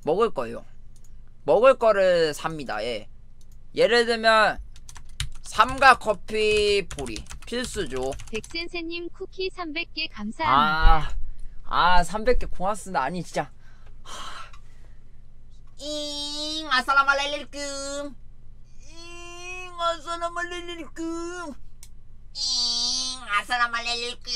먹을 거예요. 먹을 거를 삽니다. 예. 예를 들면 삼각커피 포리 필수죠. 백센세님 쿠키 300개 감사합니다. 300개 고맙습니다. 아니 진짜 아살라말레일끔 아살라말레일끔 아살라말레일끔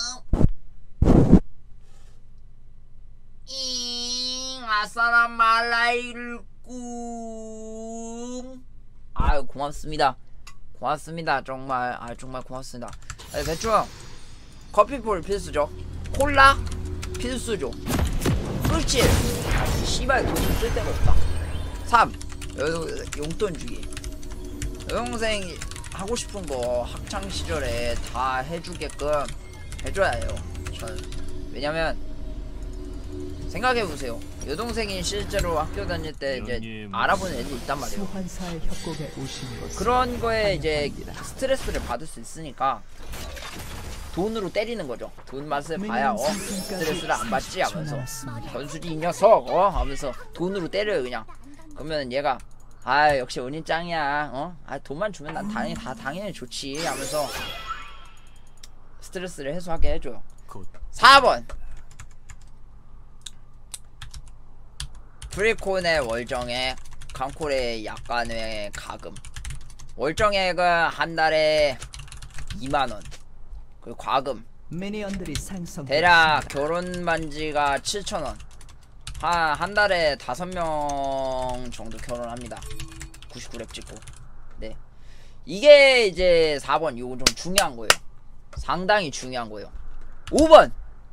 아살라말레일끔. 아유 고맙습니다. 고맙습니다. 정말 정말 고맙습니다. 대충 커피볼 필수죠. 콜라 필수죠. 끝이. 씨발 돈 쓸 데가 없다. 3. 용돈 주기. 여동생 하고 싶은 거 학창 시절에 다 해주게끔 해줘야 해요. 저는. 왜냐면 생각해보세요. 여동생이 실제로 학교 다닐 때 이제 알아보는 애들 있단 말이에요. 그런 거에 이제 스트레스를 받을 수 있으니까 돈으로 때리는 거죠. 돈 맛을 봐야 스트레스를 안 받지 하면서 전수지 이 녀석 하면서 돈으로 때려요 그냥. 그러면 얘가 역시 은인 짱이야. 돈만 주면 난 당연히 좋지 하면서 스트레스를 해소하게 해줘요. 4번 프리콘의 월정액, 강콜의 약간의 가금. 월정액은 한 달에 2만원. 그리고 과금 대략 결혼 반지가 7,000원. 한 달에 5명 정도 결혼합니다. 99렙 찍고. 네, 이게 이제 4번. 이거 좀 중요한 거예요. 상당히 중요한 거예요. 5번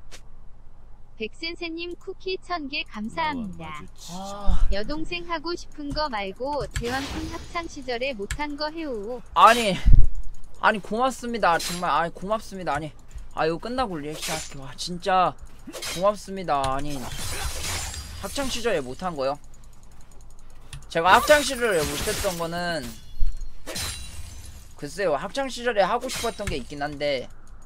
백센세님 쿠키 1000개 감사합니다. 여동생 하고 싶은 거 말고 대왕군 학창시절에 못한 거 해오. 아니 고맙습니다. 정말 고맙습니다. 이거 끝나고 리액션 할게요. 진짜 고맙습니다. 학창시절에 못한 거요? 제가 학창시절에 못했던 거는 글쎄요, 학창시절에 하고 싶었던 게 있긴 한데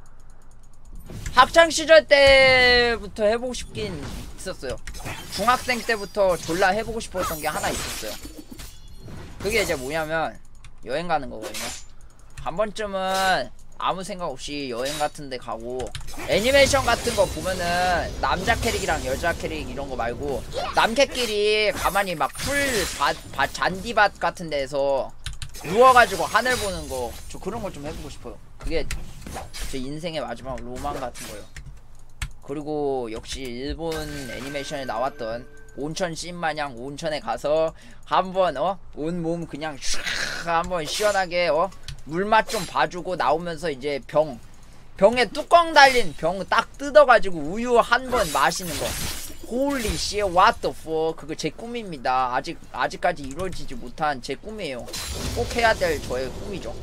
학창시절 때부터 해보고 싶긴 있었어요. 중학생 때부터 졸라 해보고 싶었던 게 하나 있었어요. 그게 이제 뭐냐면 여행 가는 거거든요. 한 번쯤은 아무 생각 없이 여행 같은 데 가고, 애니메이션 같은 거 보면은 남자 캐릭이랑 여자 캐릭 이런 거 말고 남캐끼리 가만히 막 잔디밭 같은 데에서 누워가지고 하늘 보는 거, 저 그런 걸 좀 해보고 싶어요. 그게 제 인생의 마지막 로망 같은 거예요. 그리고 역시 일본 애니메이션에 나왔던 온천 씬 마냥 온천에 가서 한번 온몸 그냥 슉 한번 시원하게 물맛 좀 봐주고 나오면서 이제 병에 뚜껑 달린 병 딱 뜯어가지고 우유 한 번 마시는 거. 홀리 씨, what the fuck. 그거 제 꿈입니다. 아직까지 이루어지지 못한 제 꿈이에요. 꼭 해야 될 저의 꿈이죠.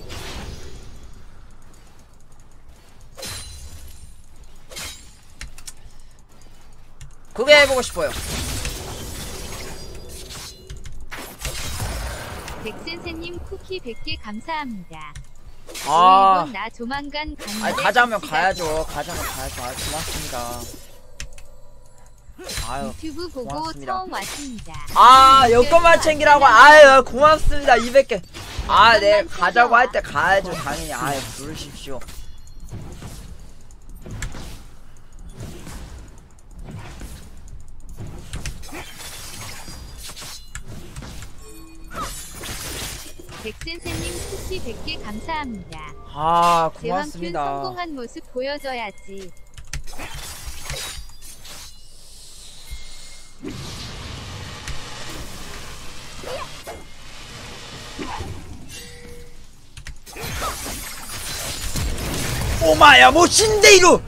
그게 해보고 싶어요. 백센세님 쿠키 100개 감사합니다. 아, 나 조만간 가는데. 아니 가자면 가야죠. 가자면 가야죠. 아, 고맙습니다. 아유, 유튜브 보고 고맙습니다. 처음 왔습니다. 아, 여권만 챙기라고. 아유, 고맙습니다. 200개. 아, 네, 가자고 할 때 가야죠. 당연히. 아유, 부르십시오. 백센세님 쿠키 100개 감사합니다. 아, 대왕큐 고맙습니다. 성공한 모습 보여줘야지. 오마야 모신데이루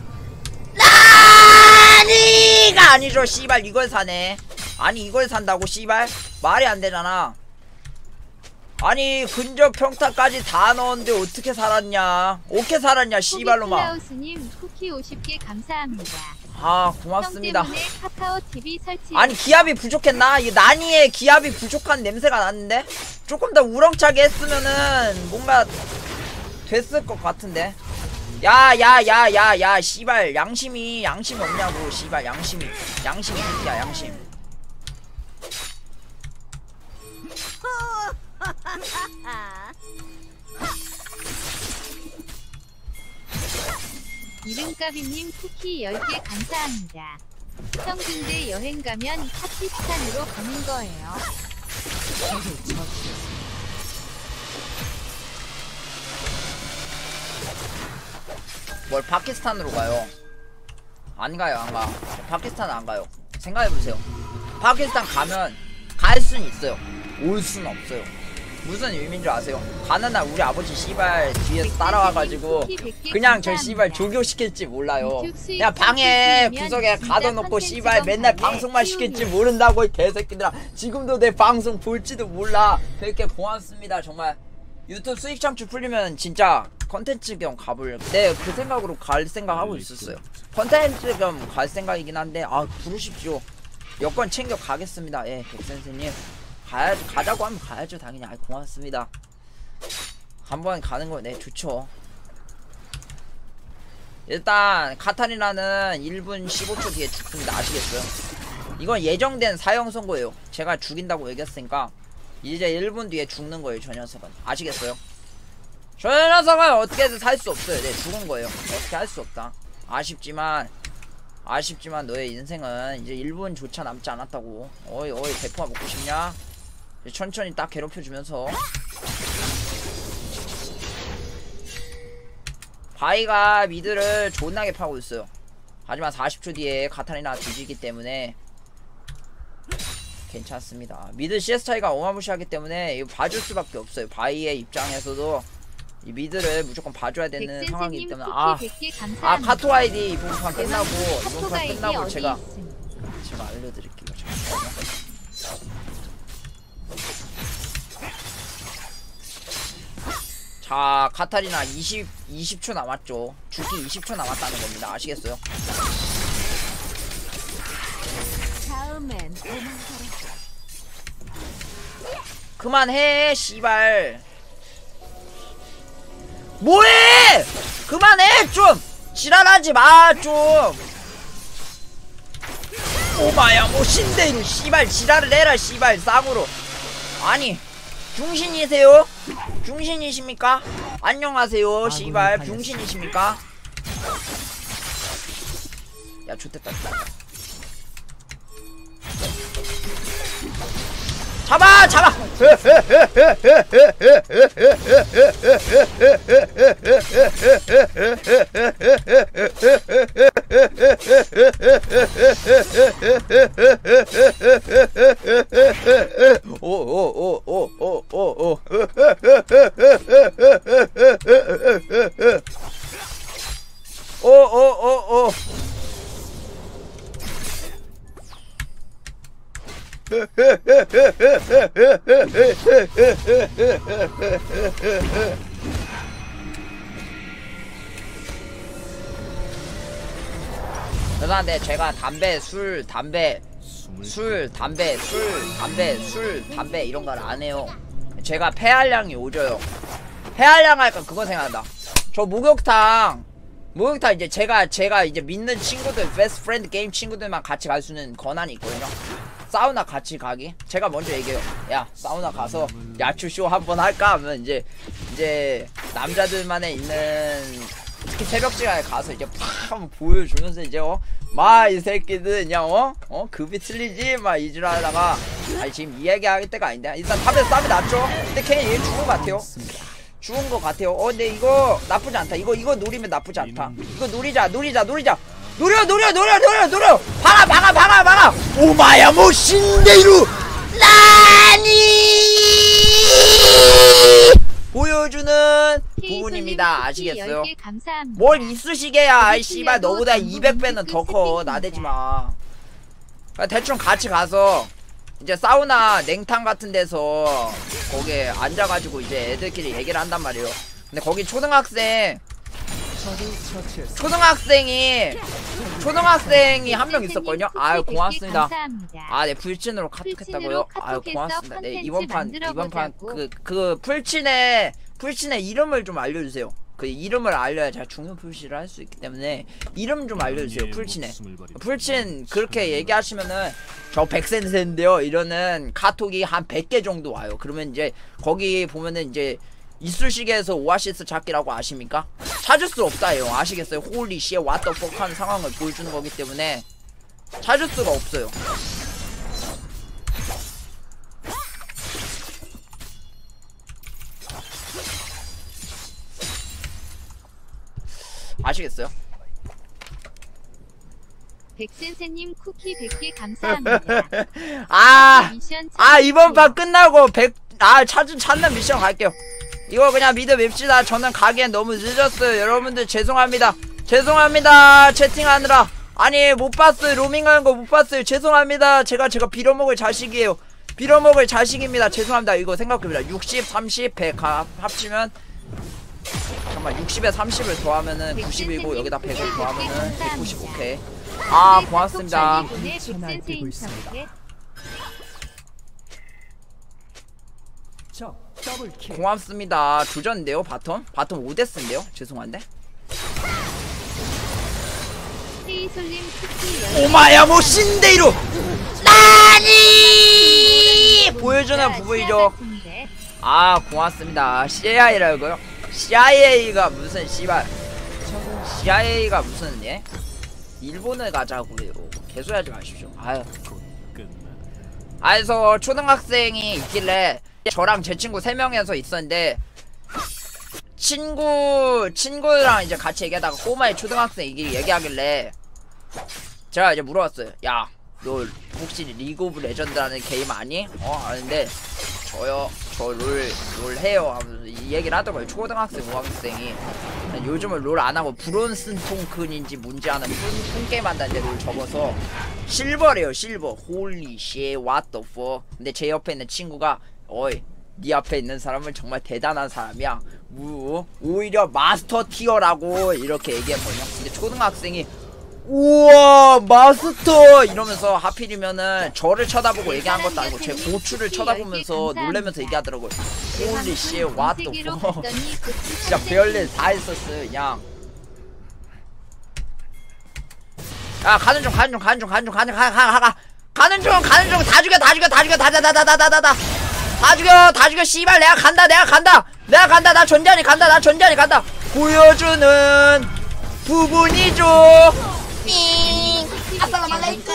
나니가 아니죠. 씨발, 이걸 사네. 아니, 이걸 산다고 씨발? 말이 안 되잖아. 아니, 근접 평타까지 다 넣었는데 어떻게 살았냐? 어떻게 살았냐 씨발로마. 클라우스님 쿠키 50개 감사합니다. 아, 고맙습니다. 형 때문에 카카오 TV 설치. 아니, 기압이 부족했나? 이 나니의 기압이 부족한 냄새가 났는데? 조금 더 우렁차게 했으면은 뭔가 됐을 것 같은데. 야 씨발, 양심이 없냐고. 씨발, 양심이 어디야, 양심. 이름가비님 쿠키 10개 감사합니다. 성준대 여행 가면 파키스탄으로 가는 거예요. 뭘 파키스탄으로 가요? 안 가요, 안 가. 파키스탄 안 가요. 생각해보세요. 파키스탄 가면 갈 순 있어요. 올 순 없어요. 무슨 의미인 줄 아세요? 가는 날 우리 아버지 씨발 뒤에서 따라와가지고 그냥 저 씨발 조교시킬지 몰라요. 그냥 방에 구석에 가둬놓고 씨발 맨날 방송만 시킬지 모른다고 이 개새끼들아. 지금도 내 방송 볼지도 몰라. 그렇게 고맙습니다 정말. 유튜브 수익 창출 풀리면 진짜 컨텐츠 겸 가볼, 네, 그 생각으로 갈 생각 하고 있었어요. 컨텐츠 겸 갈 생각이긴 한데, 아, 부르십시오. 여권 챙겨 가겠습니다. 예, 백선생님. 가야죠. 가자고 하면 가야죠. 당연히. 아, 고맙습니다. 한번 가는 거, 네, 좋죠. 일단, 카타리나는 1분 15초 뒤에 죽습니다. 아시겠어요? 이건 예정된 사형 선고예요. 제가 죽인다고 얘기했으니까, 이제 1분 뒤에 죽는 거예요, 저 녀석은. 아시겠어요? 저 녀석은 어떻게든 살 수 없어요. 네, 죽은 거예요. 어떻게 할 수 없다. 아쉽지만 너의 인생은 이제 1분조차 남지 않았다고. 어이 대포가 먹고 싶냐? 이제 천천히 딱 괴롭혀주면서. 바이가 미드를 존나게 파고 있어요. 하지만 40초 뒤에 카타리나 뒤지기 때문에 괜찮습니다. 미드 CS 차이가 어마무시하기 때문에 이거 봐줄 수밖에 없어요. 바이의 입장에서도 이 미드를 무조건 봐줘야 되는 상황이기 때문에. 카톡 아이디 이번 판 끝나고 제가 알려드릴게요. 잠깐만요. 자, 카타리나 20초 남았죠. 죽기 20초 남았다는 겁니다. 아시겠어요? 그만해 씨발. 뭐해! 그만해 좀! 지랄하지 마 좀! 오마야 뭐 신대로 씨발 지랄을 해라 씨발 쌍으로. 아니 중신이세요? 중신이십니까? 안녕하세요 씨발 중신이십니까? 야 좋댔다. 잡아! 오. 죄송한데 제가 술, 담배 이런 걸 안 해요. 제가 폐활량이 오져요. 폐활량 할까 그거 생각난다. 저 목욕탕 이제 제가 이제 믿는 친구들, 베스트 프렌드 게임 친구들만 같이 갈 수 있는 권한이 있거든요. 사우나 같이 가기. 제가 먼저 얘기해요. 야, 사우나 가서 야추쇼 한번 할까 하면 이제 남자들만에 있는, 특히 새벽 시간에 가서 이제 팍 한번 보여주면서 이제 마 이 새끼들 그냥 급이 틀리지 막 이질하다가, 아니 지금 이 얘기 할 때가 아닌데. 일단 탑에서 싸움이 났죠. 근데 걔 얘 죽은 것 같아요. 죽은 것 같아요. 근데 이거 나쁘지 않다. 이거 노리면 나쁘지 않다. 이거 노리자. 노려. 박아. 오마야 뭐 신데이루 나니 보여주는 부분입니다. 아시겠어요? 뭘 이쑤시개야. 아이 씨발 너보다 200배는 더 커. 나대지마. 대충 같이 가서 이제 사우나 냉탕 같은 데서 거기에 앉아가지고 이제 애들끼리 얘기를 한단 말이에요. 근데 거기 초등학생이 한 명 있었거든요. 아유 고맙습니다. 아 네 풀친으로 카톡했다고요? 아유 고맙습니다. 네 이번 판 그 풀친의 이름을 좀 알려주세요. 그 이름을 알려야 제가 중요 표시를 할 수 있기 때문에 이름 좀 알려주세요. 풀친 그렇게 얘기하시면은 저 백센세인데요 이러는 카톡이 한 100개 정도 와요. 그러면 이제 거기 보면은 이제 이쑤시개에서 오아시스 찾기라고 아십니까? 찾을 수 없다요. 아시겠어요? 홀리 씨에 왓더 퍽 하는 상황을 보여주는 거기 때문에 찾을 수가 없어요. 아시겠어요? 백센세님 쿠키 100개 감사합니다. 이번 판 끝나고 찾는 미션 갈게요. 이거 그냥 미드 맵시다. 저는 가기엔 너무 늦었어요. 여러분들 죄송합니다. 죄송합니다. 채팅하느라. 아니 못 봤어요. 로밍하는 거 못 봤어요. 죄송합니다. 제가 빌어먹을 자식이에요. 빌어먹을 자식입니다. 죄송합니다. 이거 생각해보자. 60, 30, 100 합치면 잠깐만 60에 30을 더하면은 90이고 여기다 100을 더하면은 190. 오케이. 고맙습니다. 고맙습니다. 조졌는데요 바텀? 바텀 5데스인데요? 죄송한데? 오마야 뭐 신데이로 나니 보여주는 부부이죠. 고맙습니다. CIA라고요? CIA가 무슨 씨발 CIA가 무슨 예? 일본을 가자고요. 개소리하지 마십시오. 그래서 초등학생이 있길래 저랑 제 친구 3명이서 있었는데 친구랑 이제 같이 얘기하다가 꼬마의 초등학생 얘기하길래 제가 이제 물어봤어요. 야, 너 혹시 리그 오브 레전드라는 게임 아니? 아는데 저요. 저 롤 해요. 하면서 이 얘기를 하더라고요. 초등학생 5학생이 요즘은 롤 안하고 브론슨 톤큰인지 뭔지 아는 폰게임 한다는데 롤 접어서 실버래요. 실버. 홀리 쉣 what the fuck. 근데 제 옆에 있는 친구가 어이 네 앞에 있는 사람은 정말 대단한 사람이야. 오히려 마스터 티어라고 이렇게 얘기했거든요. 근데 초등학생이 우와 마스터 이러면서 하필이면은 저를 쳐다보고 얘기한 것도 아니고 제 고추를 쳐다보면서 놀래면서 얘기하더라고요. 홀리 씨 what the fuck. 진짜 별일 다 했었어요. 그냥 야 가는 중 다 죽여 씨발 내가 간다 나 전자니 간다 보여주는 부분이죠. 아살라말라이쿰.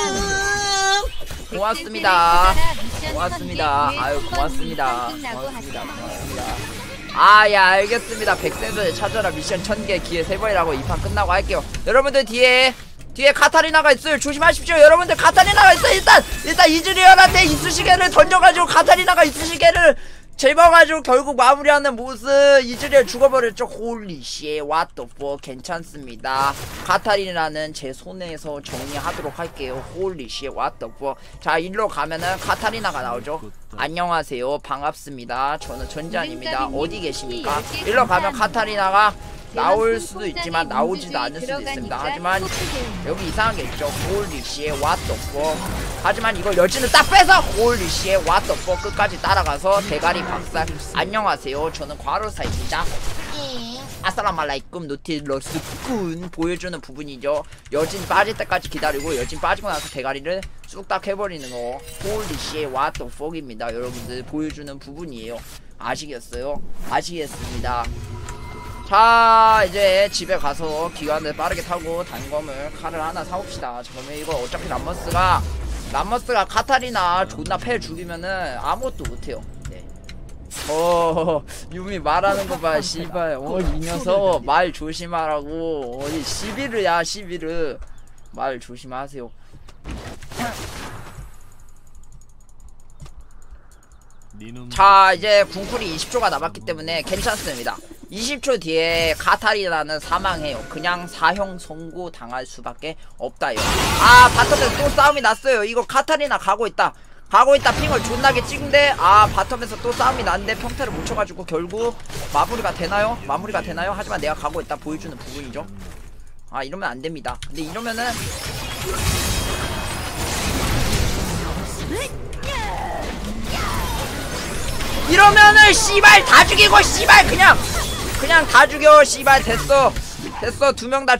고맙습니다. 아유 고맙습니다. 야 알겠습니다. 백센서에 찾아라 미션 1000개 기회 3번이라고 이 판 끝나고 할게요. 여러분들 뒤에 카타리나가 있어요. 조심하십시오. 여러분들 카타리나가 있어요. 일단 이즈리얼한테 이쑤시개를 던져가지고 카타리나가 이쑤시개를 제방가지고 결국 마무리하는 모습. 이즈리얼 죽어버렸죠. 홀리 쉣 what the fuck. 괜찮습니다. 카타리나는 제 손에서 정리하도록 할게요. 홀리 쉣 what the fuck. 자 일로 가면은 카타리나가 나오죠. 안녕하세요 반갑습니다. 저는 전지안입니다. 어디 계십니까? 일로 가면 카타리나가 나올 수도 있지만 나오지도 않을 수도 있습니다. 하지만 여기 이상한 게 있죠. 홀리 쉣 what the fuck. 하지만 이걸 여진을 딱 빼서 홀리 쉣 what the fuck 끝까지 따라가서 대가리 박살. 안녕하세요 저는 과로사입니다. 아살라말라이쿰 노틸러스군 보여주는 부분이죠. 여진 빠질 때까지 기다리고 여진 빠지고 나서 대가리를 쑥딱 해버리는 거 홀리 쉣 what the fuck입니다. 여러분들 보여주는 부분이에요. 아시겠어요? 아시겠습니다. 자 이제 집에 가서 기관을 빠르게 타고 단검을 칼을 하나 사옵시다. 그러면 이거 어차피 람머스가 카타리나 존나 패 죽이면은 아무것도 못해요. 네. 유미 말하는 거 봐 씨발. 이 녀석 말 조심하라고. 어디 시비르야 시비르. 말 조심하세요. 자 이제 궁쿨이 20초가 남았기 때문에 괜찮습니다. 20초 뒤에 카타리나는 사망해요. 그냥 사형 선고 당할 수밖에 없다요. 바텀에서 또 싸움이 났어요. 이거 카타리나 가고 있다 핑을 존나게 찍은데 바텀에서 또 싸움이 났는데 평타를 못 쳐가지고 결국 마무리가 되나요? 하지만 내가 가고 있다 보여주는 부분이죠. 이러면 안됩니다. 근데 이러면은 씨발 다 죽이고 씨발 그냥 다 죽여 씨발. 됐어 2명 다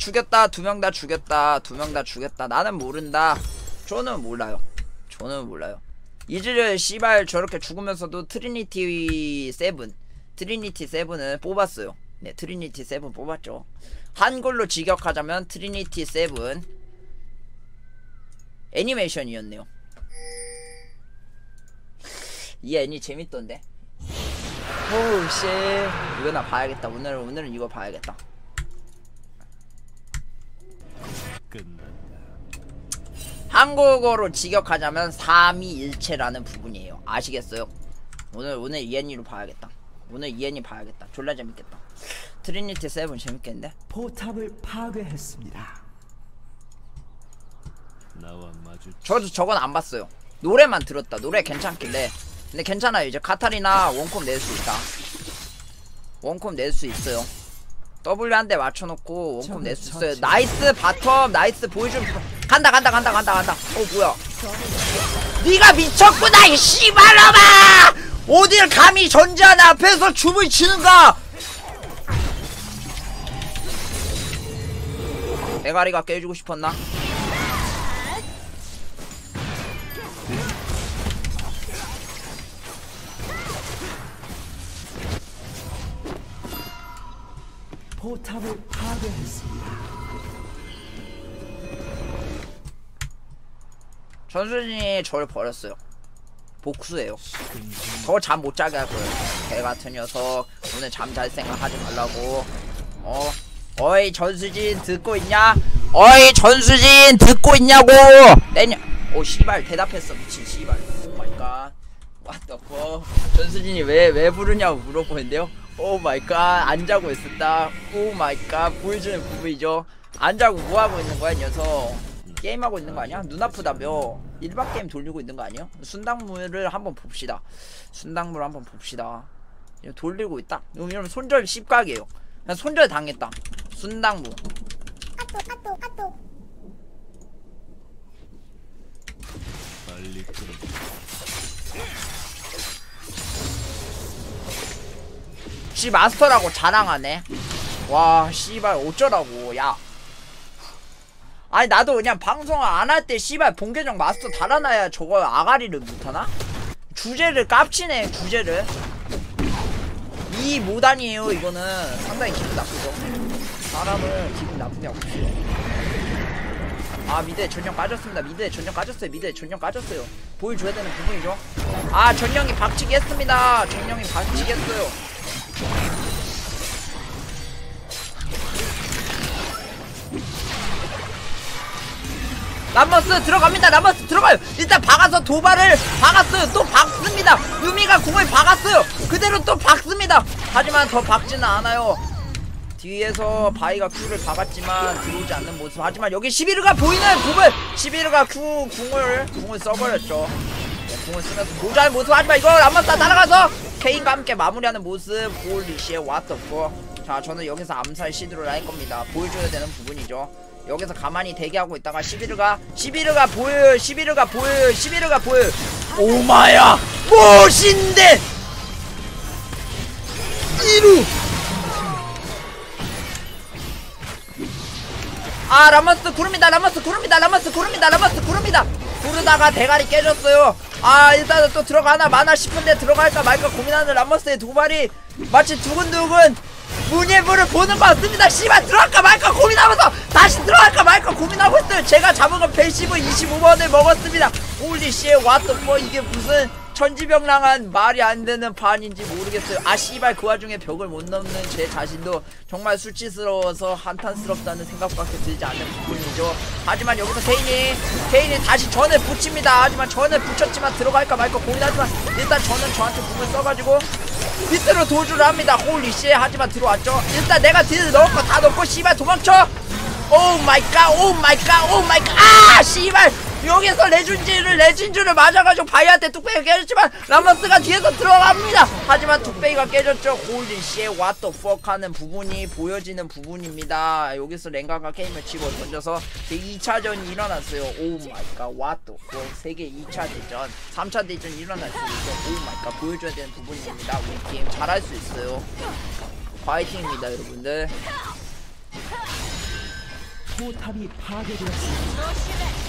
죽였다. 나는 모른다. 저는 몰라요. 이즈를 씨발 저렇게 죽으면서도 트리니티 7 트리니티 7을 뽑았어요. 네, 트리니티 7 뽑았죠. 한글로 직역하자면 트리니티 7 애니메이션이었네요. 이 애니 재밌던데. 오우씨, 이거 나 봐야겠다. 오늘은 이거 봐야겠다. 한국어로 직역하자면 삼위일체라는 부분이에요. 아시겠어요? 오늘 이 애니로 봐야겠다. 오늘 이 애니 봐야겠다. 졸라 재밌겠다. 트리니티 7 재밌겠는데? 포탑을 파괴했습니다. 저도 저건 안 봤어요. 노래만 들었다. 노래 괜찮길래. 근데 괜찮아요. 이제 카타리나 원콤 낼 수 있다. 원콤 낼 수 있어요. W 한 대 맞춰놓고 원콤 낼 수 있어요. 나이스 바텀. 나이스 보여준. 간다. 뭐야. 니가 미쳤구나 이 씨발놈아. 어딜 감히 전지하는 앞에서 춤을 추는가. 대가리가 깨주고 싶었나? 포탑을 파괴했습니다. 전수진이 저를 버렸어요. 복수예요. 저 잠 못 자게 할 거예요. 개 같은 녀석. 오늘 잠 잘 생각하지 말라고. 어이 전수진 듣고 있냐? 어이 전수진 듣고 있냐고. 오 씨발 대답했어. 미친 씨발. 오 마이 갓. What the fuck. 전수진이 왜 부르냐고 물어보는데요. 오 마이 갓. 안 자고 있었다. 오 마이 갓. 보여주는 부분이죠. 안 자고 뭐 하고 있는 거야, 이 녀석? 게임하고 있는 거 아니야? 눈 아프다며. 일반 게임 돌리고 있는 거 아니야? 순당물을 한번 봅시다. 순당물 한번 봅시다. 돌리고 있다. 이러면 손절 10각이에요. 그냥 손절 당했다. 순당무. 씨 마스터라고 자랑하네. 와 씨발 어쩌라고. 야 아니 나도 그냥 방송 안 할 때 씨발 본계정 마스터 달아놔야 저거 아가리를 못하나? 주제를 깝치네. 주제를 이 모단이에요. 이거는 상당히 기분 나쁘죠. 사람은 기분 나쁘게 하고 있어요. 아 미드에 전령 까졌습니다. 미드에 전령 까졌어요. 미드에 전령 까졌어요. 보여줘야 되는 부분이죠. 아 전령이 박치기 했습니다. 전령이 박치기 했어요. 람머스 들어갑니다. 람머스 들어가요. 일단 박아서 도발을 박았어요. 또 박습니다. 유미가 공을 박았어요. 그대로 또 박습니다. 하지만 더 박지는 않아요. 뒤에서 바이가 Q를 박았지만 들어오지 않는 모습. 하지만 여기 시비르가 보이는 부분. 시비르가 Q 궁을 써버렸죠. 네, 궁을 쓰면서 모자란 모습. 하지만 이거 람머스가 날아가서 케인과 함께 마무리하는 모습. 홀리시에 what the fuck. 자 저는 여기서 암살 시드를 할 겁니다. 보여줘야 되는 부분이죠. 여기서 가만히 대기하고 있다가 시비르가 보여요. 시비르가 보여요. 오마야 무엇인데 이루. 아 라머스 구릅니다. 구르다가 대가리 깨졌어요. 아 일단은 또 들어가나 마나 싶은데 들어갈까 말까 고민하는 라머스의 도발이 마치 두근두근 문예부를 보는 것 같습니다. 씨발 들어갈까 말까 고민하면서 다시 들어갈까 말까 고민하고 있어요. 제가 잡은 건 패시브 25번을 먹었습니다. 홀리씨 왓더퍼. 이게 무슨 천지병랑한 말이 안 되는 판인지 모르겠어요. 아 씨발 그 와중에 벽을 못 넘는 제 자신도 정말 수치스러워서 한탄스럽다는 생각밖에 들지 않는 부분이죠. 하지만 여기서 케인이 다시 전을 붙입니다. 하지만 전을 붙였지만 들어갈까 말까 고민하지만 일단 저는 저한테 궁을 써가지고 밑으로 도주를 합니다. 홀리씨. 하지만 들어왔죠. 일단 내가 딜 넣을 거 다 넣고 씨발 도망쳐. 오 마이 갓. 아 씨발 여기서 레진주를 맞아가지고 바이한테 뚝배기가 깨졌지만 라머스가 뒤에서 들어갑니다. 하지만 뚝배기가 깨졌죠. 홀리씨 what the fuck 하는 부분이 보여지는 부분입니다. 여기서 랭가가 게임을 치고 던져서 제 2차전이 일어났어요. 오 마이 갓 what the fuck. 세계 2차 대전 3차 대전이 일어날 수 있어. 오 마이 갓 보여줘야 되는 부분입니다. 우리 게임 잘할 수 있어요. 파이팅입니다 여러분들. 포탑이 파괴되었습니다.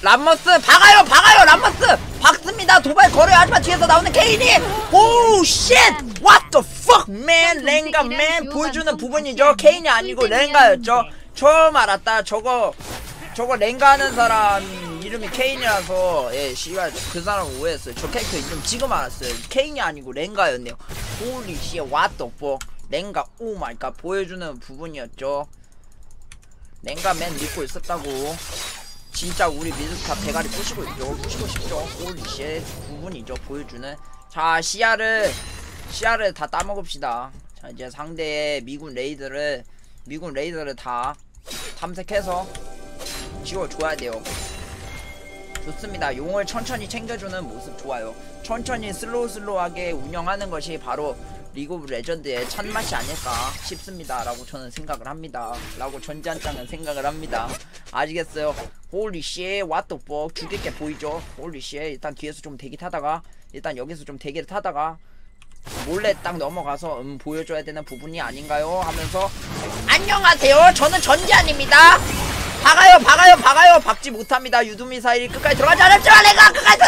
람머스 박아요 람머스 박습니다. 도발 걸어요. 하지만 뒤에서 나오는 케인이 오 쉣! What the fuck man! 랭가 man 보여주는 부분이죠. 케인이 아니고 랭가였죠. 처음 알았다. 저거 랭가 하는 사람 이름이 케인이라서 예 씨발 그 사람 오해했어요. 저 캐릭터 이름 지금 알았어요. 케인이 아니고 랭가였네요. Holy shit what the fuck. 랭가 오 마이 갓 보여주는 부분이었죠. 랭가 맨 믿고 있었다고. 진짜 우리 미드스타 대가리 부시고 있죠. 부시고 싶죠. 홀리쉣 부분이죠. 보여주는. 자 시야를 다 따먹읍시다. 자 이제 상대의 미군 레이더를 다 탐색해서 지워줘야 돼요. 좋습니다. 용을 천천히 챙겨주는 모습 좋아요. 천천히 슬로우하게 운영하는 것이 바로 리그 오브 레전드의 참맛이 아닐까 싶습니다. 라고 저는 생각을 합니다. 라고 전지한장은 생각을 합니다. 아시겠어요? 홀리 쉣 what the fuck 죽일게 보이죠? 홀리 쉣 일단 뒤에서 좀 대기 타다가 일단 여기서 좀 대기를 타다가 몰래 딱 넘어가서 보여줘야 되는 부분이 아닌가요? 하면서 안녕하세요 저는 전지한입니다. 박아요 박지 못합니다. 유도미사일이 끝까지 들어가지 않았지만 랭가 끝까지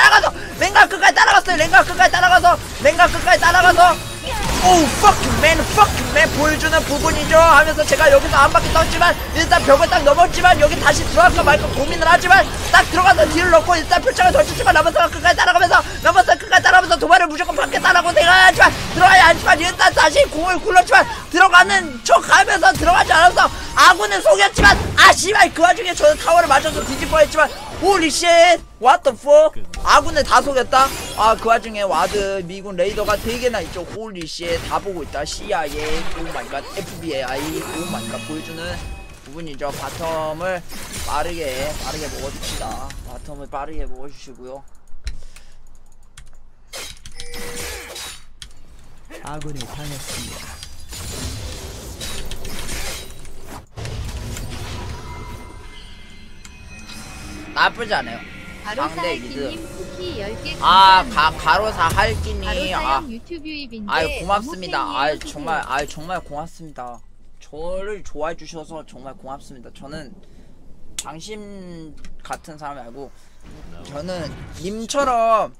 따라가서 오우 fuck you man 보여주는 부분이죠. 하면서 제가 여기서 한 바퀴 떴지만 일단 벽을 딱 넘었지만 여기 다시 들어갈까 말까 고민을 하지만 딱 들어가서 딜을 넣고 일단 표창을 던졌지만 람머스가 끝까지 따라가면서 도발을 무조건 받겠다라고 생각하지만 들어가지 않지만 일단 다시 공을 굴렀지만 들어가는 척 하면서 들어가지 않아서 아군은 속였지만 아 씨발 그 와중에 저는 타워를 맞아서 뒤질 뻔했지만 홀리 쉣 what the fuck 아군을 다 속였다. 아 그 와중에 와드 미군 레이더가 3개나 있죠. 홀리 쉣 다 보고 있다. CIA 오마이갓 FBI 오마이갓 보여주는 부분이죠. 바텀을 빠르게 먹어줍시다. 바텀을 빠르게 먹어주시고요. 아군이 당했습니다. 나쁘지 않아요. 가로사 상대 미드. 할기님 쿠키 10개 가로사 할기니 가로사형 유튜브 유입인데 아유 고맙습니다. 너무 아유 팬이에요. 정말 고맙습니다. 저를 좋아해 주셔서 정말 고맙습니다. 저는 당신 같은 사람이 아니고 저는 님처럼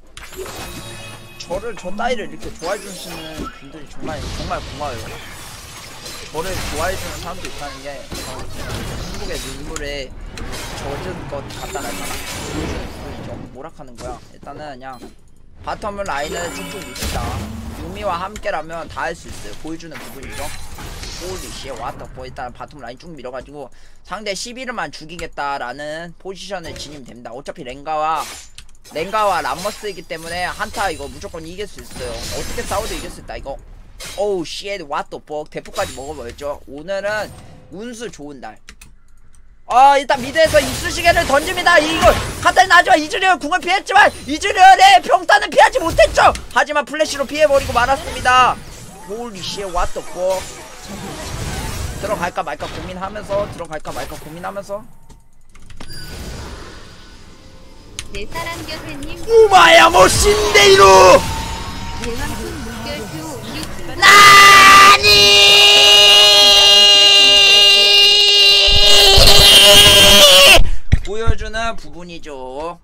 저 따위를 이렇게 좋아해 주시는 분들이 정말 고마워요. 저를 좋아해 주는 사람도 있다는 게 한국의 눈물에 젖은 것 같다는 보여주는 부분이죠. 뭐라카는 거야. 일단은 그냥 바텀을 라인을 쭉쭉 밉시다. 유미와 함께라면 다 할 수 있어요. 보여주는 부분이죠. 홀리씨 왔다고 일단 바텀 라인 쭉 밀어가지고 상대 11만 죽이겠다라는 포지션을 진입됩니다. 어차피 랭가와 람머스이기 때문에 한타 이거 무조건 이길 수 있어요. 어떻게 싸워도 이길 수 있다 이거. 오우 쉣 what the fuck 대포까지 먹어버렸죠. 오늘은 운수 좋은 날. 일단 미드에서 이쑤시개를 던집니다. 이걸 카타리나 하지만 이즈리얼 궁을 피했지만 이즈리얼의 평타는 피하지 못했죠. 하지만 플래시로 피해버리고 말았습니다. 홀리 쉣 what the fuck 들어갈까 말까 고민하면서 내 사랑 교수님 우마야 모신데이루 대왕품 물결표 우리 집 나니 보여주는 부분이죠.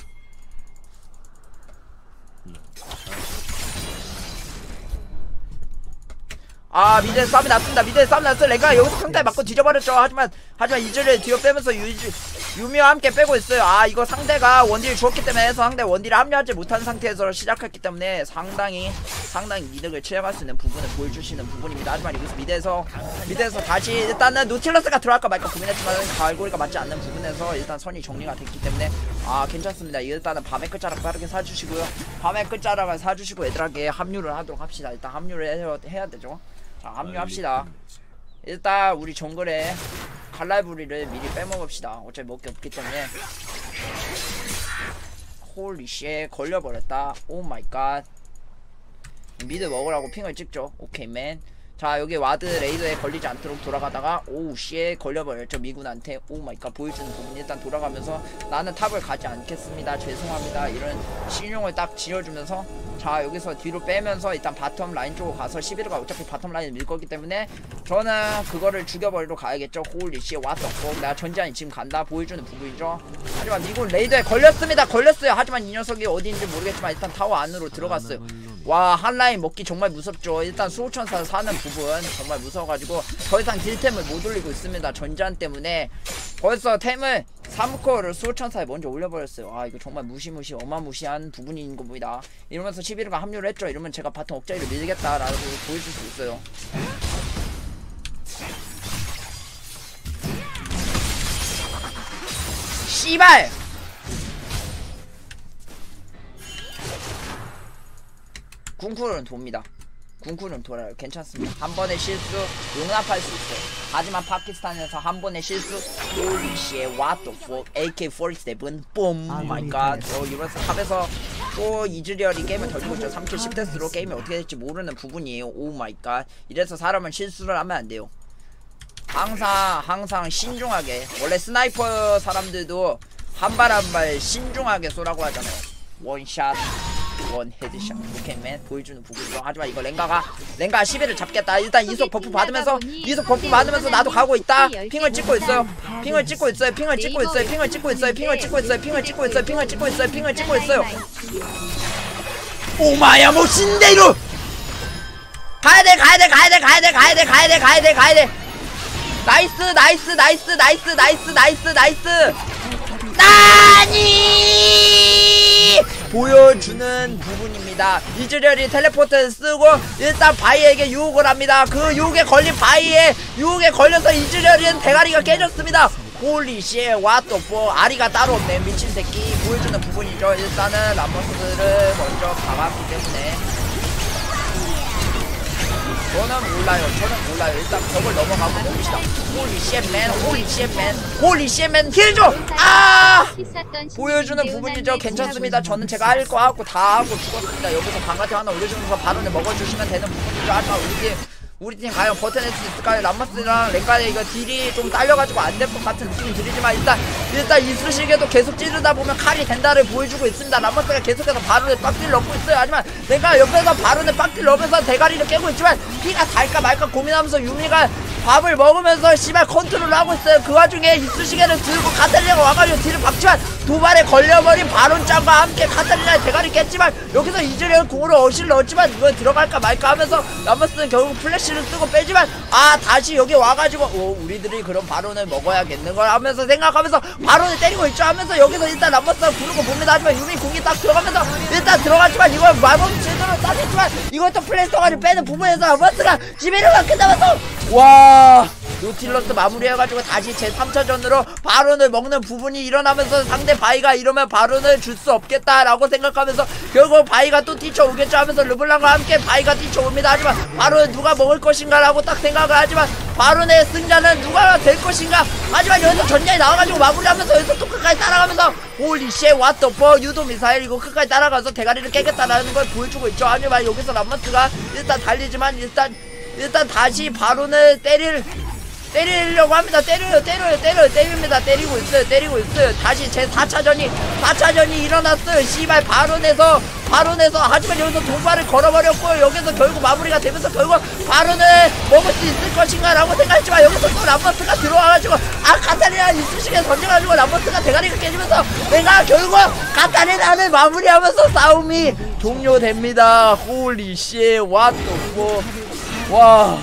미드에 싸움이 났습니다. 랭가 여기서 상대 맞고 뒤져버렸죠. 하지만 이즈를 뒤로 빼면서 유미와 함께 빼고 있어요. 이거 상대가 원딜을 주었기 때문에 상대 원딜을 합류하지 못한 상태에서 시작했기 때문에 상당히 이득을 취해갈 수 있는 부분을 보여주시는 부분입니다. 하지만 여기서 미드에서 다시 일단은 노틸러스가 들어갈까 말까 고민했지만 갈고리가 맞지 않는 부분에서 일단 선이 정리가 됐기 때문에 괜찮습니다. 일단은 밤의 끝자락 빠르게 사주시고요. 밤의 끝자락을 사주시고 애들에게 합류를 하도록 합시다. 일단 합류를 해야 되죠. 자 합류합시다. 일단 우리 정글에 갈라부리를 미리 빼먹읍시다. 어차피 먹을 게 없기 때문에. 홀리쉣 걸려버렸다. 오 마이 갓. 미드 먹으라고 핑을 찍죠. 오케이 맨. 자 여기 와드 레이더에 걸리지 않도록 돌아가다가 오우 씨에 걸려버렸죠 미군한테. 오 마이 갓. 보여주는 부분 일단 돌아가면서 나는 탑을 가지 않겠습니다 죄송합니다 이런 신용을 딱 지어주면서 자 여기서 뒤로 빼면서 일단 바텀 라인 쪽으로 가서 11호가 어차피 바텀 라인을 밀 거기 때문에 저는 그거를 죽여버리러 가야겠죠. 홀리 씨 왓더포. 내가 전지한이 지금 간다 보여주는 부분이죠. 하지만 미군 레이더에 걸렸습니다. 걸렸어요. 하지만 이 녀석이 어디인지 모르겠지만 일단 타워 안으로 들어갔어요. 와 한라인 먹기 정말 무섭죠. 일단 수호천사 사는 부분 정말 무서워가지고 더 이상 딜템을 못 올리고 있습니다. 전지한 때문에 벌써 템을 3코어를 수호천사에 먼저 올려버렸어요. 아 이거 정말 무시무시 어마무시한 부분인 겁니다. 이러면서 11호가 합류를 했죠. 이러면 제가 바텀 억제기를 밀겠다라고 보여줄 수 있어요. 씨발! 궁쿨은 돕니다. 궁쿨은 돌아요. 괜찮습니다. 한 번의 실수 용납할 수 있어요. 하지만 파키스탄에서 한 번의 실수 홀리시에 왓더 포 AK-47 뿜 마이갓. 이러면서 탑에서 또 이즈리얼이 게임을 덜고 있죠. 3킬 10데스로 게임이 어떻게 될지 모르는 부분이에요. 오 마이갓. 이래서 사람은 실수를 하면 안 돼요. 항상 신중하게. 원래 스나이퍼 사람들도 한 발 한 발 신중하게 쏘라고 하잖아요. 원샷 원 헤드샷. 오케이맨 보여주는 부분이죠. 하지만 이거 랭가 11을 잡겠다. 일단 이속 버프 받으면서 나도 가고 있다. 핑을 찍고 있어요. 오마야 뭐 신데이로 가야돼. 나이스. 나니 보여주는 부분입니다. 이즈리얼이 텔레포트를 쓰고 일단 바이에게 유혹을 합니다. 그 유혹에 걸린 유혹에 걸려서 이즈리얼은 대가리가 깨졌습니다. 홀리시에 왓또포. 아리가 따로 없네 미친 새끼. 보여주는 부분이죠. 일단은 람버스를 먼저 박았기 때문에 저는 몰라요. 일단 벽을 넘어가고 봅시다. 홀리쉣맨 힐줘. 보여주는 부분이죠. 괜찮습니다. 저는 제가 할 거 하고 다 하고 죽었습니다. 여기서 방아쇠 하나 올려주면서 바론을 먹어주시면 되는 부분이죠. 하지만 우리 팀 과연 버텨낼 수 있을까요? 람머스랑 랭가의 이거 딜이 좀 딸려가지고 안 될 것 같은 느낌이 들지만 일단 이쑤시개도 계속 찌르다 보면 칼이 된다를 보여주고 있습니다. 람머스가 계속해서 바론에 빡딜 넣고 있어요. 하지만 랭가 옆에서 바론에 빡딜 넣으면서 대가리를 깨고 있지만 피가 달까 말까 고민하면서 유미가 밥을 먹으면서 씨발 컨트롤을 하고 있어요. 그 와중에 이쑤시개를 들고 카탈리나가 와가지고 딜을 박지만 도발에 걸려버린 바론짱과 함께 카탈리나의 대가리 깼지만 여기서 이즈리얼 궁으로 어시를 넣었지만 이거 들어갈까 말까 하면서 람머스는 결국 플래시를 쓰고 빼지만 다시 여기 와가지고 우리들이 그럼 바론을 먹어야겠는 걸 하면서 생각하면서 바론을 때리고 있죠 하면서 여기서 일단 람머스가 부르고 봅니다. 하지만 유미 궁이 딱 들어가면서 일단 들어갔지만 이걸 마법 제대로 따냈지만 이것도 플래시터가를 빼는 부분에서 람머스가 11호가 끝나면서 와 노틸러스 마무리해가지고 다시 제 3차전으로 바론을 먹는 부분이 일어나면서 상대 바이가 이러면 바론을 줄 수 없겠다라고 생각하면서 결국 바이가 또 뛰쳐오겠죠 하면서 르블랑과 함께 바이가 뛰쳐옵니다. 하지만 바론을 누가 먹을 것인가 라고 딱 생각을 하지만 바론의 승자는 누가 될 것인가. 하지만 여기서 전략이 나와가지고 마무리하면서 여기서 또 끝까지 따라가면서 홀리쉣 왓더퍼 유도 미사일 이거 끝까지 따라가서 대가리를 깨겠다라는 걸 보여주고 있죠. 하지만 여기서 람머스가 일단 달리지만 일단 다시 바론을 때리려고 합니다. 때립니다. 때리고 있어요. 다시 제 4차전이 일어났어요. 씨발 바론에서 하지만 여기서 도발을 걸어버렸고 여기서 결국 마무리가 되면서 결국 바론을 먹을 수 있을 것인가 라고 생각했지만 여기서 또 람버스가 들어와가지고 카타리나 이쑤시개 던져가지고 람버스가 대가리가 깨지면서 내가 결국 카타리나를 마무리하면서 싸움이 종료됩니다. 홀리쉣 왓더 와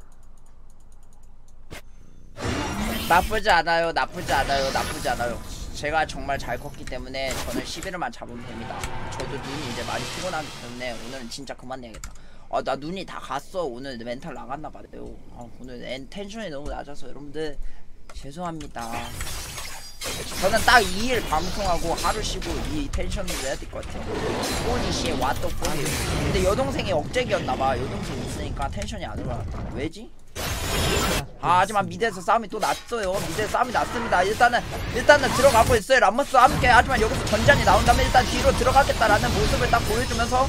나쁘지 않아요. 제가 정말 잘 컸기 때문에 저는 11일만 잡으면 됩니다. 저도 눈이 이제 많이 피곤하기 때문에 오늘은 진짜 그만 내야겠다. 나 눈이 다 갔어. 오늘 멘탈 나갔나봐요. 오늘 텐션이 너무 낮아서 여러분들 죄송합니다. 저는 딱 2일 방송하고 하루 쉬고 이 텐션으로 해야 될 것 같아요. 홀리시에 왓더 폴리. 근데 여동생이 억제기였나봐. 여동생 있으니까 텐션이 안 올라갔다. 왜지? 하지만 미드에서 싸움이 또 났어요. 미드에서 싸움이 났습니다. 일단은 들어가고 있어요. 람머스와 함께. 하지만 여기서 전장이 나온다면 일단 뒤로 들어가겠다라는 모습을 딱 보여주면서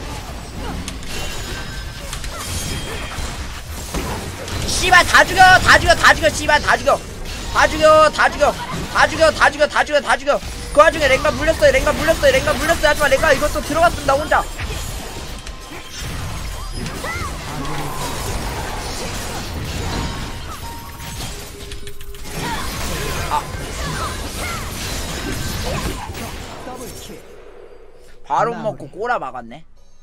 씨발 다 죽여 씨발 다 죽여 그 와중에 랭가 물렸어요. 하지만 랭가 이것도 들어갔습니다 혼자. 바로 먹고 꼬라 막았네.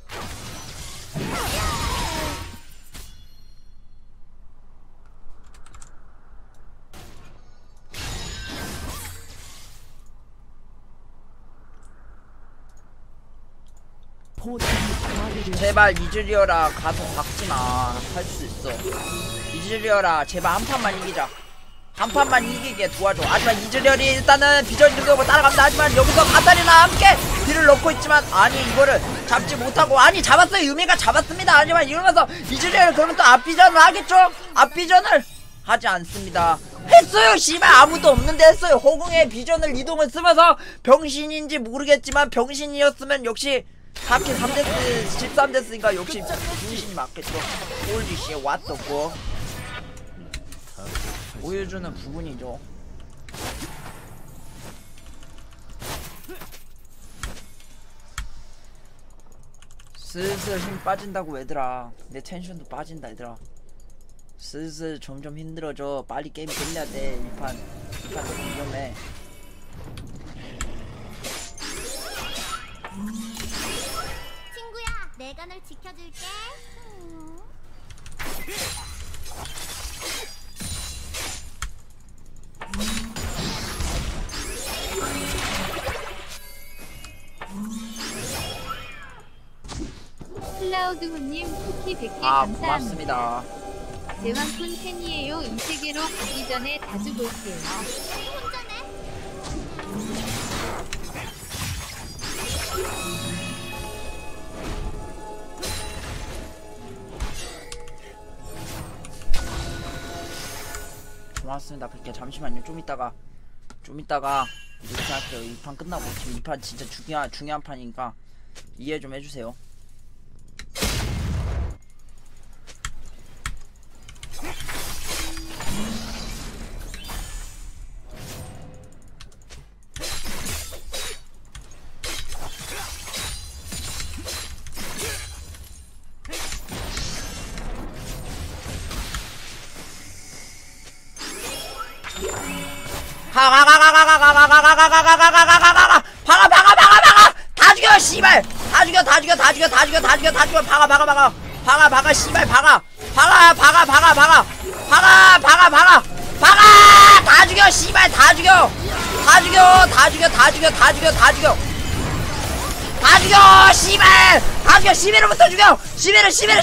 제발 이즈리어라 가서 박지마. 할 수 있어. 이즈리어라 제발 한 판만 이기자. 한 판만 이기게 도와줘. 하지만 이즈리얼이 일단은 비전 능력으로 따라갑니다. 하지만 여기서 카타리나 함께 딜을 넣고 있지만 아니 이거를 잡지 못하고 아니 잡았어요. 유미가 잡았습니다. 하지만 이러면서 이즈리얼 그러면 또 앞비전을 하겠죠? 앞비전을 하지 않습니다. 했어요. 씨발 아무도 없는데 했어요. 허공의 비전을 이동을 쓰면서 병신인지 모르겠지만 병신이었으면 역시 4킬 3데스 13데스니까 역시 병신이 맞겠죠. 홀리시에 왓더고 보여주는 부분이죠. 슬슬 힘 빠진다고 얘들아. 내 텐션도 빠진다 얘들아. 슬슬 점점 힘들어져. 빨리 게임 끝내야 돼. 이 판 너무 위험해. 친구야, 내가 널 지켜줄게. 클라우드훈님 쿠키 100개 감사합니다. 고맙습니다. 대왕군 팬이에요. 이 세계로 가기 전에 자주 볼게요. 고맙습니다. 그렇게 잠시만요. 좀 이따가 이렇게 할게요. 이 판 끝나고 지금 이 판 진짜 중요한 판이니까 이해 좀 해주세요. 다 죽여 씨발 다 죽여 박아 씨발 박아 다 죽여 씨발 다 죽여 씨발 다 죽여 11호부터 죽여 11호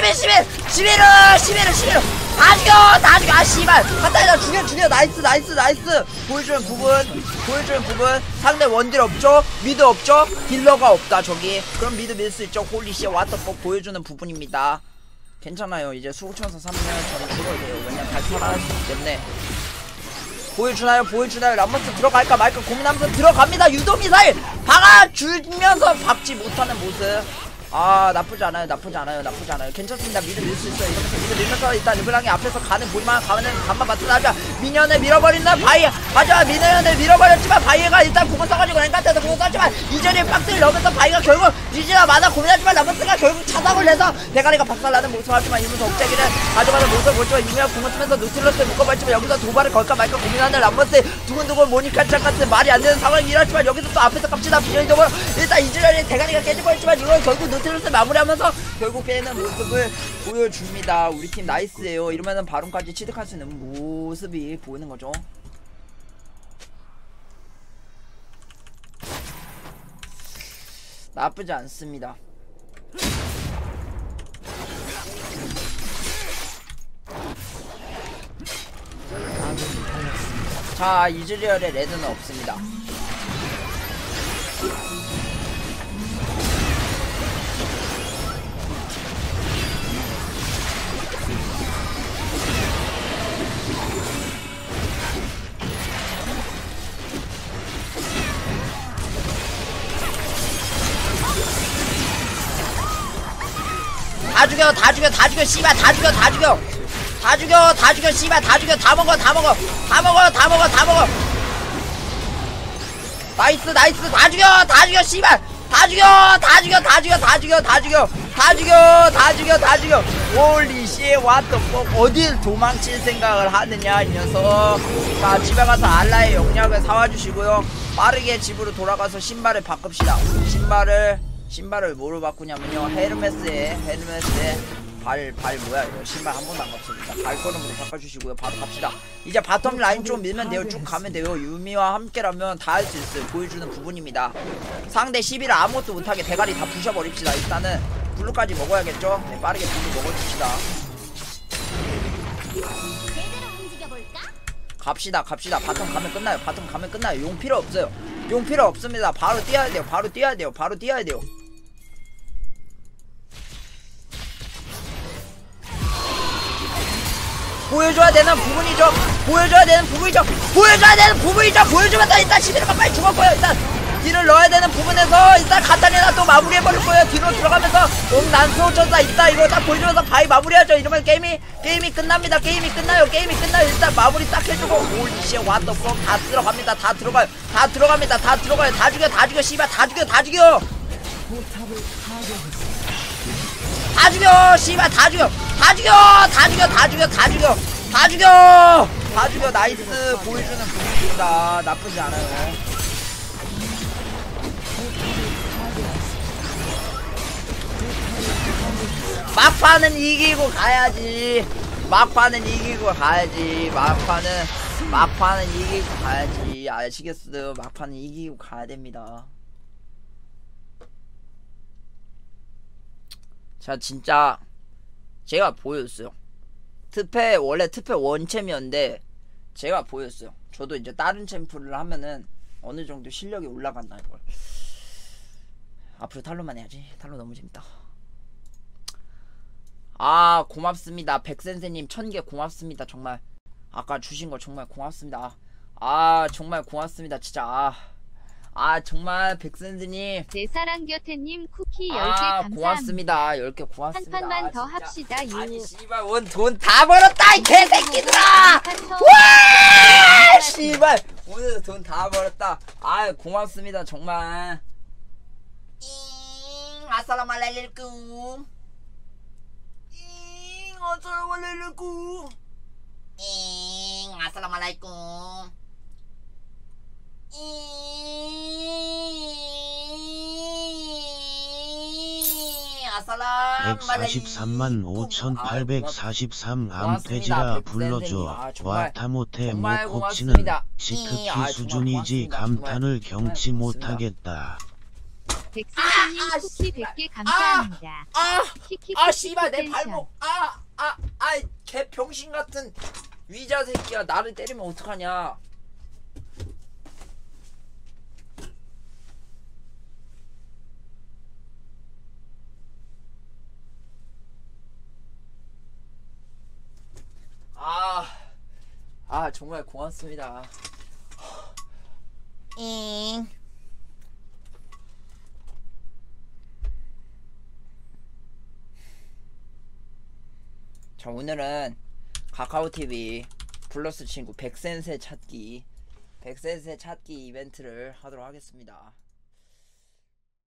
다 죽여 아 씨발 한타에다 죽여 나이스 보여주는 부분 상대 원딜 없죠 미드 없죠 딜러가 없다 저기 그럼 미드 밀 수 있죠 홀리씨 왓더폭 보여주는 부분입니다. 괜찮아요. 이제 수호천사 3면 저는 죽어야 돼요. 왜냐면 다시 살아날 수 있기 때문에. 보여주나요 람머스 들어갈까 말까 고민하면서 들어갑니다. 유도미사일 박아주면서 박지 못하는 모습. 아 나쁘지 않아요. 괜찮습니다. 미드 밀 수 있어요. 이러면서 미드 밀면서 일단 르블랑이 앞에서 가만 맞춰나자 미니언을 밀어버린다 바이. 하지만 미니언을 밀어버렸지만 바이가 일단 공을 써가지고 랭카트에서 공을 썼지만 이전에 박스를 넣으면서 바이가 결국 유지나 마나 고민하지만 라머스가 결국 차상을 내서 대가리가 박살나는 모습을 하지만 이러면서 억제기를 가져가는 모습을 보지만 유미가 공을 쓰면서 노틸러스를 묶어버리지만 여기서 도발을 걸까 말까 고민하는 라머스의 두근두근 모니카짱 같은 말이 안 되는 상황이 일어났지만 여기서 또 앞에서 깝치다 비전이적으로 일단 이즈라엘의 대가리가 깨져버렸지만 이걸 결국 노틸러스 마무리하면서 결국 깨는 모습을 보여줍니다. 우리 팀 나이스예요. 이러면은 바론까지 취득할 수 있는 모습이 보이는 거죠. 나쁘지 않습니다. 아군이 당했습니다. 자, 이즈리얼의 레드는 없습니다. 다 죽여, 다 죽여, 다 죽여, 씨발, 다 죽여, 다 죽여. 다 죽여, 다 죽여, 씨발, 다 죽여, 다 먹어, 다 먹어, 다 먹어, 다 먹어, 다 먹어. 나이스, 나이스, 다 죽여, 다 죽여, 씨발, 다 죽여, 다 죽여, 다 죽여, 다 죽여, 다 죽여, 다 죽여, 다 죽여, 다 죽여. 홀리 씨, 왓더 퍽. 어딜 도망칠 생각을 하느냐, 이 녀석. 자, 집에 가서 알라의 영약을 사와 주시고요. 빠르게 집으로 돌아가서 신발을 바꿉시다. 신발을 뭐로 바꾸냐면요, 헤르메스에 발 뭐야 이거, 신발 한 번도 안 갔습니다. 발걸음으로 바꿔주시고요. 바로 갑시다. 이제 바텀 라인 좀 밀면 돼요. 쭉 가면 돼요. 유미와 함께라면 다 할 수 있어요. 보여주는 부분입니다. 상대 11을 아무것도 못하게 대가리 다 부셔버립시다. 일단은 블루까지 먹어야겠죠. 네, 빠르게 블루 먹어줍시다. 제대로 움직여볼까? 갑시다. 바텀 가면 끝나요. 바텀 가면 끝나요. 용 필요 없어요. 용 필요 없습니다. 바로 뛰어야 돼요. 바로 뛰어야 돼요. 바로 뛰어야 돼요. 보여줘야 되는 부분이죠. 보여줘야 되는 부분이죠. 보여주면 일단 시비르가 빨리 죽었고요. 일단 딜을 넣어야 되는 부분에서 일단 카타리나 또 마무리해버릴 거예요. 뒤로 들어가면서 난소 전사 있다. 이거 딱 보여주면서 바이 마무리하죠. 이러면 게임이 끝납니다. 게임이 끝나요. 일단 마무리 딱 해주고, 올리시에 왔더 펌. 다 들어갑니다. 다 들어가요. 다 죽여, 씨발, 다 죽여. 포탑을 파괴했습니다. 다 죽여, 씨발, 다 죽여. 나이스. 보여주는 부분입니다. 나쁘지 않아요. 막판은 이기고 가야지. 아시겠어요? 막판은 이기고 가야 됩니다. 자, 진짜 제가 보였어요. 원래 특패 원챔이었는데 제가 보였어요. 저도 이제 다른 챔프를 하면은 어느 정도 실력이 올라간다. 이걸 앞으로 탈로만 해야지. 탈로 너무 재밌다. 아, 고맙습니다. 백센세님 1000개 고맙습니다. 정말 아까 주신 거 정말 고맙습니다. 아, 정말 고맙습니다. 진짜 정말 백센세님, 내 사랑 곁에님 쿠키 10개 감사합니다. 고맙습니다. 10개 고맙습니다. 한 판만 더 진짜. 합시다. 유. 아니 씨발, 돈 다 벌었다 이 개새끼들아. 와 씨발, 오늘 돈 다 벌었다. 고맙습니다. 정말. 아살라말랄레이쿰. 아살라말랄레이쿰. 아살라말라이쿰. 아살람 143만 5,843 암태지라 불러줘. 와타모테 못 곱치는 시크키 수준이지 감탄을 경치 못하겠다. 백승님 쿠키 100개 감사합니다. 키키 씨발, 내 텐션. 발목. 개 병신 같은 위자 새끼야. 나를 때리면 어떡하냐. 정말 고맙습니다. 자, 오늘은 카카오TV 플러스 친구 백센세 찾기 이벤트를 하도록 하겠습니다.